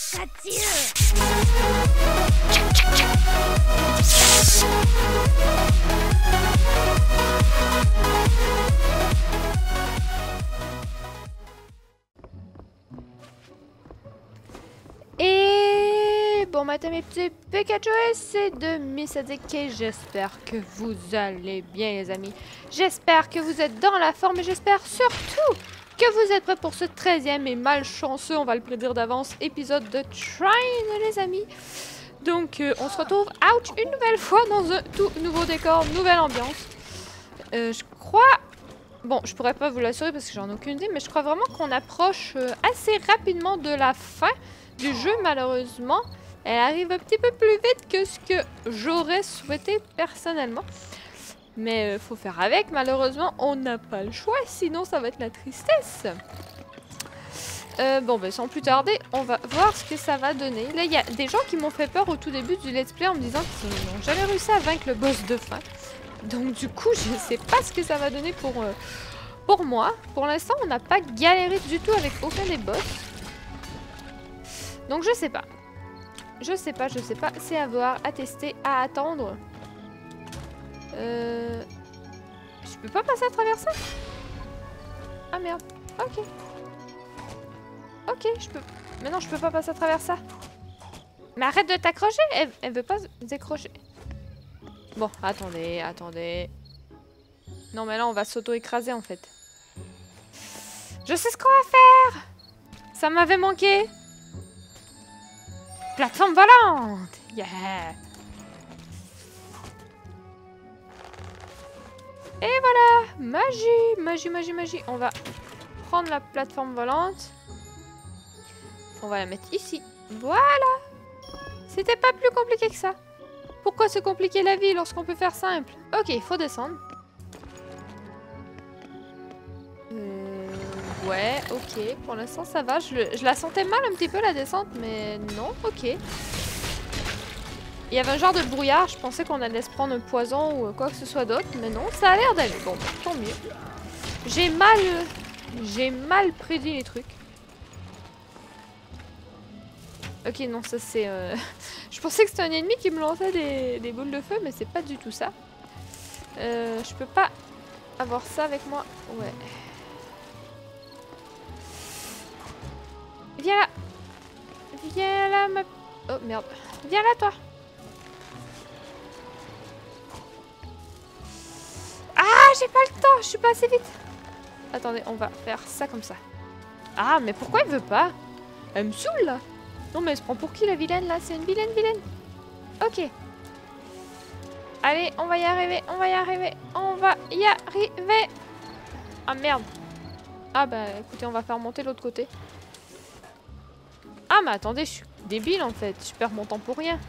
Ça tire. Et bon matin mes petits Pikachu, c'est de Missadeke. J'espère que vous allez bien les amis. J'espère que vous êtes dans la forme et j'espère surtout que vous êtes prêts pour ce 13e et malchanceux, on va le prédire d'avance, épisode de Trine les amis. Donc on se retrouve, ouch, une nouvelle fois dans un tout nouveau décor, nouvelle ambiance. Je crois... Bon, je pourrais pas vous l'assurer parce que j'en ai aucune idée, mais je crois vraiment qu'on approche assez rapidement de la fin du jeu, malheureusement. Elle arrive un petit peu plus vite que ce que j'aurais souhaité personnellement. Mais faut faire avec, malheureusement, on n'a pas le choix, sinon ça va être la tristesse. Bon, ben sans plus tarder, on va voir ce que ça va donner. Là, il y a des gens qui m'ont fait peur au tout début du let's play en me disant qu'ils n'ont jamais réussi à vaincre le boss de fin. Donc du coup, je sais pas ce que ça va donner pour moi. Pour l'instant, on n'a pas galéré du tout avec aucun des boss. Donc je sais pas. Je sais pas. C'est à voir, à tester, à attendre. Je peux pas passer à travers ça? Ah merde. Ok. Ok, je peux... Mais non, je peux pas passer à travers ça. Mais arrête de t'accrocher. Elle veut pas se décrocher. Bon, attendez. Non, mais là, on va s'auto-écraser, en fait. Je sais ce qu'on va faire! Ça m'avait manqué. Plateforme volante! Yeah! Et voilà! Magie! On va prendre la plateforme volante. On va la mettre ici. Voilà! C'était pas plus compliqué que ça. Pourquoi se compliquer la vie lorsqu'on peut faire simple? Ok, il faut descendre. Ouais, ok. Pour l'instant, ça va. Je la sentais mal un petit peu, la descente, mais non, ok. Il y avait un genre de brouillard. Je pensais qu'on allait se prendre un poison ou quoi que ce soit d'autre, mais non, ça a l'air d'aller. Bon, tant mieux. J'ai mal prédit les trucs. Ok, non, ça c'est... Je pensais que c'était un ennemi qui me lançait des boules de feu, mais c'est pas du tout ça. Je peux pas avoir ça avec moi. Ouais. Viens là. Viens là, ma... Oh, merde. Viens là, toi. Ah, j'ai pas le temps. Je suis pas assez vite. Attendez, on va faire ça comme ça. Ah, mais pourquoi il veut pas? Elle me saoule, là. Non mais elle se prend pour qui la vilaine là? C'est une vilaine. Ok. Allez, on va y arriver. Ah merde. Ah bah écoutez, on va faire monter l'autre côté. Ah mais attendez, je suis débile en fait. Je perds mon temps pour rien.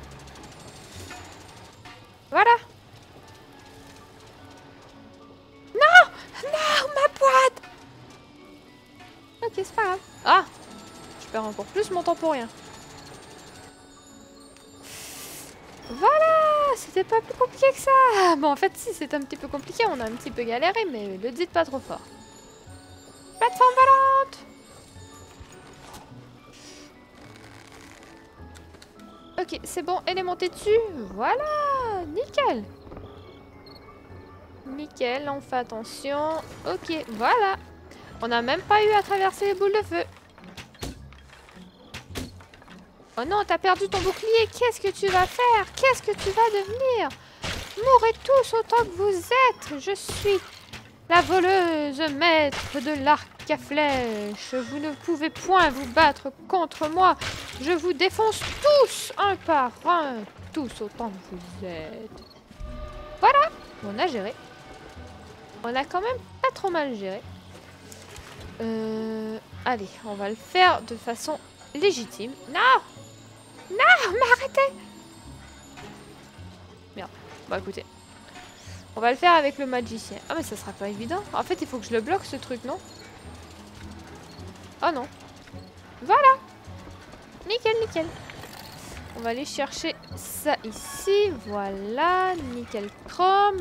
Voilà. Non, ma boîte. Ok, c'est pas grave. Ah, je perds encore plus mon temps pour rien. Voilà, c'était pas plus compliqué que ça. Bon, en fait, si, c'est un petit peu compliqué. On a un petit peu galéré, mais le dites pas trop fort. Plateforme volante. Ok, c'est bon, elle est montée dessus. Voilà, nickel. Nickel, on fait attention. Ok, voilà. On n'a même pas eu à traverser les boules de feu. Oh non, t'as perdu ton bouclier. Qu'est-ce que tu vas faire? Qu'est-ce que tu vas devenir? Mourrez tous autant que vous êtes. Je suis la voleuse maître de l'arc à flèche. Vous ne pouvez point vous battre contre moi. Je vous défonce tous, un par un. Tous autant que vous êtes. Voilà, on a géré. On a quand même pas trop mal géré. Allez, on va le faire de façon légitime. Non! Non, mais arrêtez! Merde. Bon, écoutez. On va le faire avec le magicien. Ah, mais ça sera pas évident. En fait, il faut que je le bloque, ce truc, non? Oh non. Voilà. Nickel. On va aller chercher ça ici. Voilà. Nickel chrome.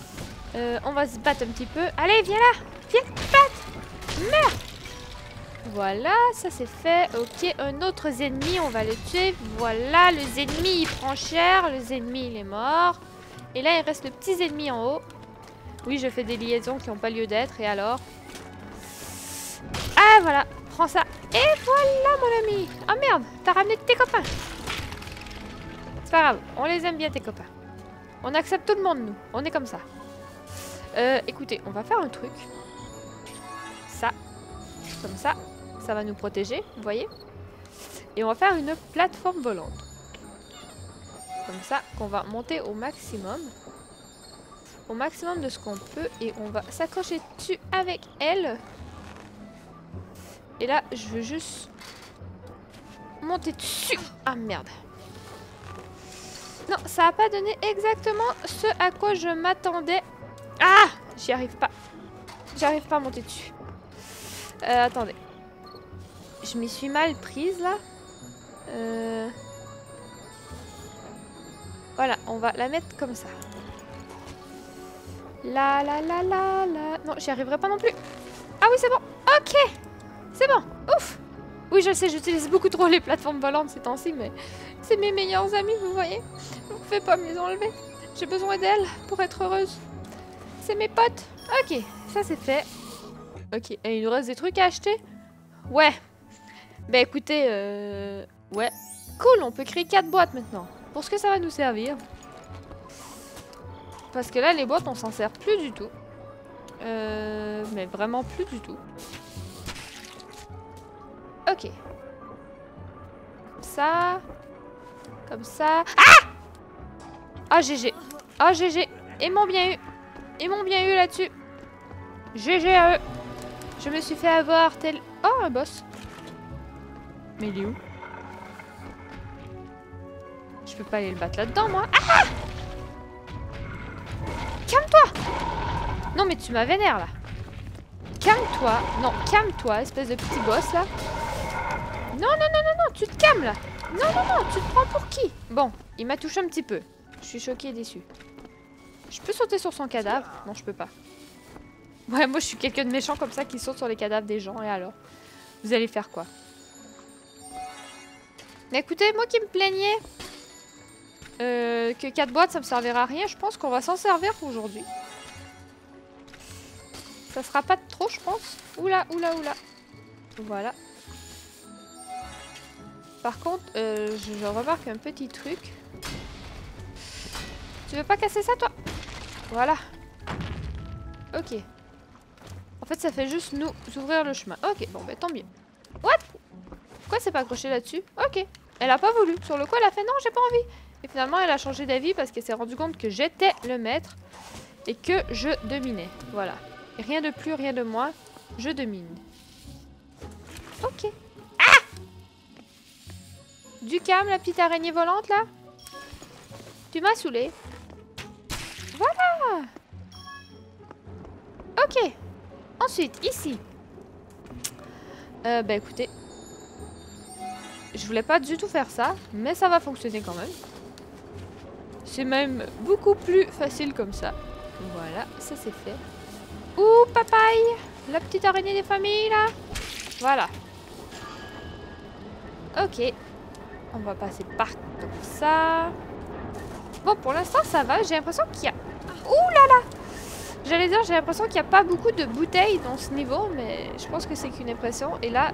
On va se battre un petit peu. Allez, viens là. Viens, te battre. Merde. Voilà, ça c'est fait. Ok, un autre ennemi, on va le tuer. Voilà, le ennemi il prend cher. Le ennemi il est mort. Et là il reste le petit ennemi en haut. Oui, je fais des liaisons qui n'ont pas lieu d'être. Et alors? Ah voilà, prends ça. Et voilà mon ami. Ah merde, t'as ramené tes copains. C'est pas grave, on les aime bien tes copains. On accepte tout le monde nous, on est comme ça. Écoutez, on va faire un truc. Ça, comme ça, ça va nous protéger, vous voyez. Et on va faire une plateforme volante. Comme ça, qu'on va monter au maximum. Au maximum de ce qu'on peut. Et on va s'accrocher dessus avec elle. Et là, je veux juste monter dessus. Ah merde. Non, ça n'a pas donné exactement ce à quoi je m'attendais. Ah, j'y arrive pas. J'arrive pas à monter dessus. Attendez. Je m'y suis mal prise là. Voilà, on va la mettre comme ça. La. Non, j'y arriverai pas non plus. Ah oui, c'est bon. Ok. C'est bon. Ouf. Oui, je sais, j'utilise beaucoup trop les plateformes volantes ces temps-ci, mais c'est mes meilleurs amis, vous voyez. Vous pouvez pas me les enlever. J'ai besoin d'elles pour être heureuse. C'est mes potes. Ok, ça c'est fait. Ok, et il nous reste des trucs à acheter? Ouais. Bah écoutez, ouais. Cool, on peut créer 4 boîtes maintenant. Pour ce que ça va nous servir. Parce que là, les boîtes, on s'en sert plus du tout. Mais vraiment plus du tout. Ok. Comme ça. Comme ça. Ah! Ah, GG. Ah, GG. Ils m'ont bien eu. Ils m'ont bien eu là-dessus. GG à eux. Je me suis fait avoir tel... Oh, un boss. Mais il est où? Je peux pas aller le battre là-dedans, moi. Ah! Calme-toi! Non, mais tu m'as vénère, là. Calme-toi. Non, calme-toi, espèce de petit boss, là. Non, tu te calmes, là. Non, tu te prends pour qui? Bon, il m'a touché un petit peu. Je suis choquée et déçue. Je peux sauter sur son cadavre? Non, je peux pas. Ouais, moi, je suis quelqu'un de méchant comme ça qui saute sur les cadavres des gens, et alors? Vous allez faire quoi? Mais écoutez, moi qui me plaignais que 4 boîtes, ça me servira à rien, je pense qu'on va s'en servir aujourd'hui. Ça sera pas de trop, je pense. Oula. Voilà. Par contre, je remarque un petit truc. Tu veux pas casser ça, toi? Voilà. Ok. En fait, ça fait juste nous ouvrir le chemin. Ok, bon, bah tant mieux. What? Pourquoi c'est pas accroché là-dessus? Ok. Elle a pas voulu. Sur le coup, elle a fait non, j'ai pas envie. Et finalement, elle a changé d'avis parce qu'elle s'est rendue compte que j'étais le maître et que je dominais. Voilà. Et rien de plus, rien de moins. Je domine. Ok. Ah! Du calme, la petite araignée volante, là. Tu m'as saoulée. Voilà. Ok. Ensuite, ici. Bah écoutez. Je voulais pas du tout faire ça, mais ça va fonctionner quand même. C'est même beaucoup plus facile comme ça. Voilà, ça c'est fait. Ouh, papaye! La petite araignée des familles, là. Voilà. Ok. On va passer par comme ça. Bon, pour l'instant, ça va. J'ai l'impression qu'il y a... Ouh là là! J'allais dire, j'ai l'impression qu'il n'y a pas beaucoup de bouteilles dans ce niveau, mais je pense que c'est qu'une impression. Et là,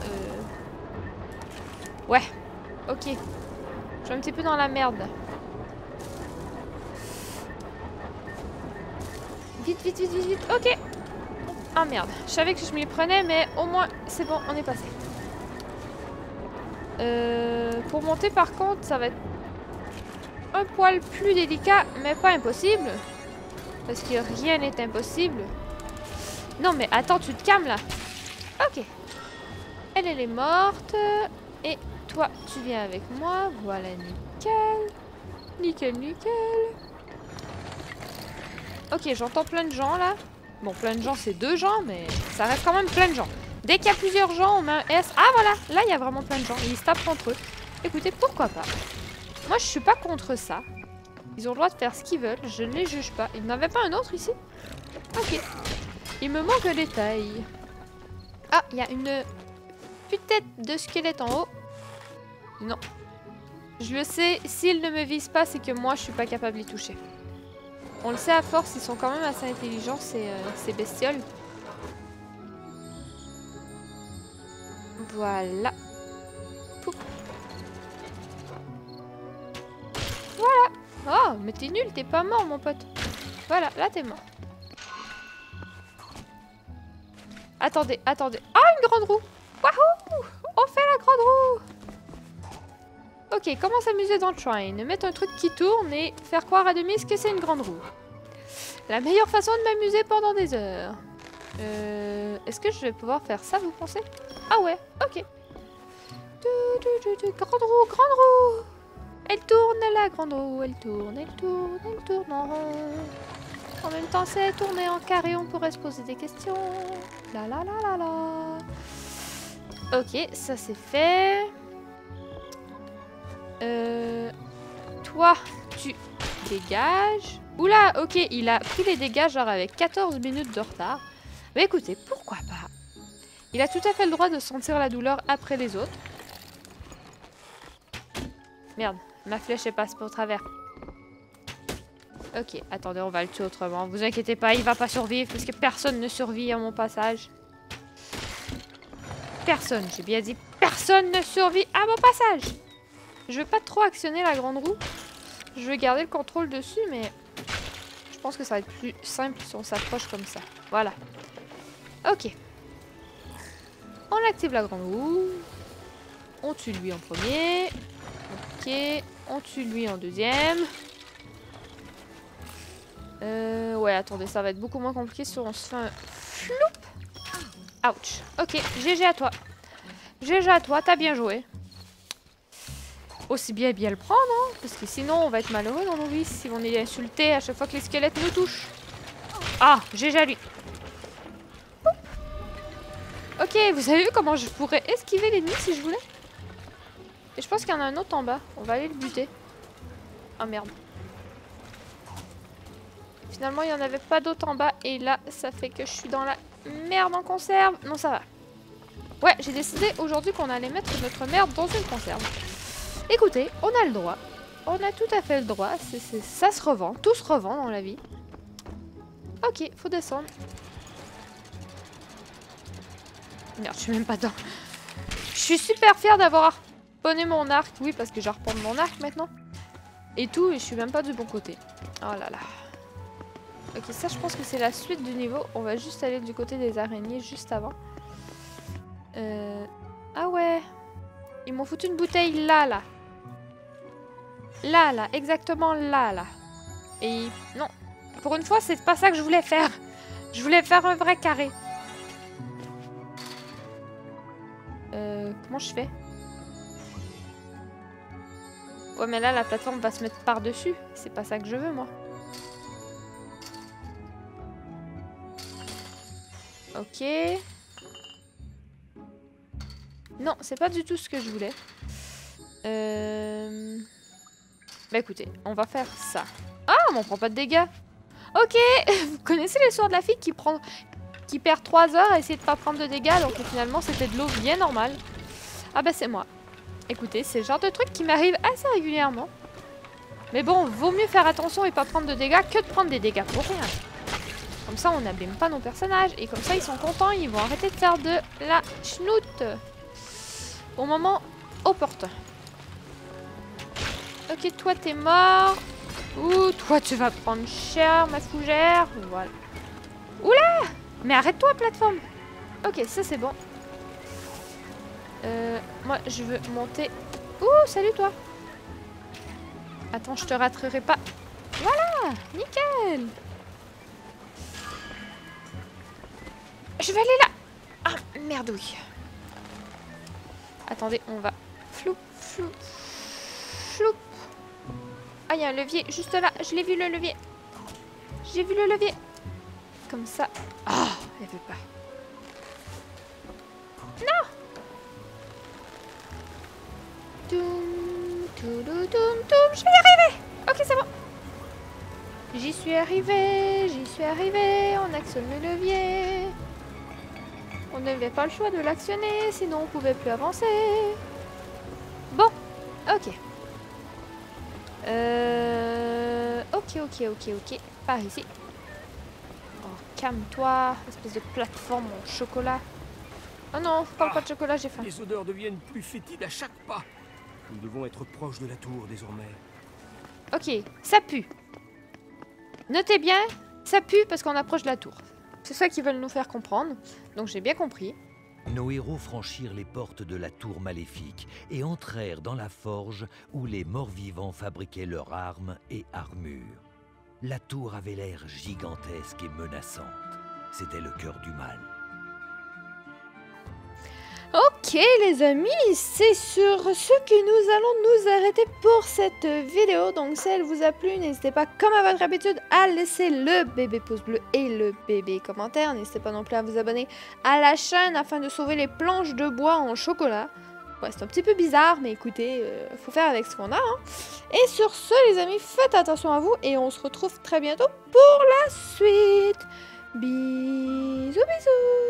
ouais. Ok. Je suis un petit peu dans la merde. Vite. Ok. Ah merde. Je savais que je m'y prenais, mais au moins, c'est bon, on est passé. Pour monter, par contre, ça va être un poil plus délicat, mais pas impossible. Parce que rien n'est impossible. Non, mais attends, tu te calmes, là. Ok. Elle est morte. Et toi, tu viens avec moi. Voilà, nickel. Nickel. Ok, j'entends plein de gens, là. Bon, plein de gens, c'est 2 gens, mais ça reste quand même plein de gens. Dès qu'il y a plusieurs gens, on met un S. Ah, voilà. Là, il y a vraiment plein de gens. Ils se tapent entre eux. Écoutez, pourquoi pas? Moi, je suis pas contre ça. Ils ont le droit de faire ce qu'ils veulent. Je ne les juge pas. Il n'y en avait pas un autre ici? Ok. Il me manque le détail. Ah, il y a une plus de tête de squelette en haut. Non. Je le sais, s'ils ne me visent pas, c'est que moi, je suis pas capable d'y toucher. On le sait à force, ils sont quand même assez intelligents, ces bestioles. Voilà. Poup. Voilà. Oh, mais t'es nul, t'es pas mort, mon pote. Voilà, là, t'es mort. Attendez, attendez. Ah, une grande roue. Wahou! On fait la grande roue. Ok, comment s'amuser dans Trine? Mettre un truc qui tourne et faire croire à Demise que c'est une grande roue. La meilleure façon de m'amuser pendant des heures. Est-ce que je vais pouvoir faire ça, vous pensez? Ah ouais, ok. Grande roue, grande roue. Elle tourne, la grande roue, elle tourne, elle tourne, elle tourne en rond. En même temps, c'est tourner en carré, on pourrait se poser des questions. La la la la la. Ok, ça c'est fait. Toi, tu dégages. Oula, ok, il a pris les dégâts genre avec 14 minutes de retard. Mais écoutez, pourquoi pas? Il a tout à fait le droit de sentir la douleur après les autres. Merde, ma flèche est passée au travers. Ok, attendez, on va le tuer autrement. Vous inquiétez pas, il va pas survivre parce que personne ne survit à mon passage. Personne, j'ai bien dit personne ne survit à mon passage. Je veux pas trop actionner la grande roue. Je veux garder le contrôle dessus, mais je pense que ça va être plus simple si on s'approche comme ça. Voilà. Ok. On active la grande roue. On tue lui en premier. Ok. On tue lui en deuxième. Ouais, attendez, ça va être beaucoup moins compliqué si on se fait un floup. Ouch. Ok, GG à toi. GG à toi, t'as bien joué. Aussi bien le prendre, hein, parce que sinon on va être malheureux dans nos vies si on est insulté à chaque fois que les squelettes nous touchent. Ah, GG à lui. Oup. Ok, vous avez vu comment je pourrais esquiver l'ennemi si je voulais? Et je pense qu'il y en a un autre en bas. On va aller le buter. Ah merde. Finalement, il n'y en avait pas d'autre en bas. Et là, ça fait que je suis dans la merde en conserve. Non, ça va. Ouais, j'ai décidé aujourd'hui qu'on allait mettre notre merde dans une conserve. Écoutez, on a le droit. On a tout à fait le droit. Ça se revend. Tout se revend dans la vie. Ok, faut descendre. Merde, je suis même pas dedans. Je suis super fière d'avoir harponné mon arc. Oui, parce que j'harponne mon arc maintenant. Et tout, et je suis même pas du bon côté. Oh là là. Ok, ça je pense que c'est la suite du niveau. On va juste aller du côté des araignées juste avant. Ah ouais. Ils m'ont foutu une bouteille là, là. Là, là. Exactement là, là. Et non. Pour une fois, c'est pas ça que je voulais faire. Je voulais faire un vrai carré. Comment je fais? Ouais, mais là, la plateforme va se mettre par-dessus. C'est pas ça que je veux, moi. Ok. Non, c'est pas du tout ce que je voulais. Bah écoutez, on va faire ça. Ah, mais on prend pas de dégâts. Ok. Vous connaissez l'histoire de la fille qui perd 3 heures à essayer de pas prendre de dégâts, donc finalement c'était de l'eau bien normale. Ah bah c'est moi. Écoutez, c'est le genre de truc qui m'arrive assez régulièrement. Mais bon, vaut mieux faire attention et pas prendre de dégâts que de prendre des dégâts pour rien. Comme ça, on n'abîme pas nos personnages. Et comme ça, ils sont contents. Ils vont arrêter de faire de la schnoute. Au moment opportun. Ok, toi, t'es mort. Ouh, toi, tu vas prendre cher, ma fougère. Voilà. Oula! Mais arrête-toi, plateforme. Ok, ça, c'est bon. Moi, je veux monter. Ouh, salut, toi. Attends, je te raterai pas. Voilà! Nickel! Je vais aller là. Ah, merde, oui. Attendez, on va... Flou, flou, flou. Ah, il y a un levier juste là. Je l'ai vu, le levier. J'ai vu le levier. Comme ça. Ah, elle veut pas. Non. Toum, toudoum, toum. Je vais y arriver. Ok, c'est bon. J'y suis arrivée. On actionne le levier. On n'avait pas le choix de l'actionner, sinon on pouvait plus avancer. Bon, ok. Ok. Par ici. Oh, calme-toi, espèce de plateforme en chocolat. Oh non, parle pas de chocolat, j'ai faim. Les odeurs deviennent plus fétides à chaque pas. Nous devons être proches de la tour désormais. Ok, ça pue. Notez bien, ça pue parce qu'on approche de la tour. C'est ça qu'ils veulent nous faire comprendre, donc j'ai bien compris. Nos héros franchirent les portes de la tour maléfique et entrèrent dans la forge où les morts-vivants fabriquaient leurs armes et armures. La tour avait l'air gigantesque et menaçante. C'était le cœur du mal. Ok les amis, c'est sur ce que nous allons nous arrêter pour cette vidéo. Donc si elle vous a plu, n'hésitez pas comme à votre habitude à laisser le bébé pouce bleu et le bébé commentaire. N'hésitez pas non plus à vous abonner à la chaîne afin de sauver les planches de bois en chocolat. Ouais, c'est un petit peu bizarre, mais écoutez, faut faire avec ce qu'on a. Hein. Et sur ce les amis, faites attention à vous et on se retrouve très bientôt pour la suite. Bisous bisous.